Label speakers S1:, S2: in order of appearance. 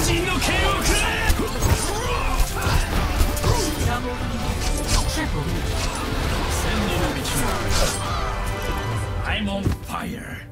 S1: の剣をくらえ。千里の道を I'm on fire.